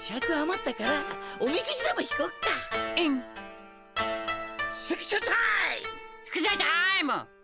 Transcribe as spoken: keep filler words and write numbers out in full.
尺余ったからおみくじでも引こっか。 うん。 スクショタイム。 スクショタイム。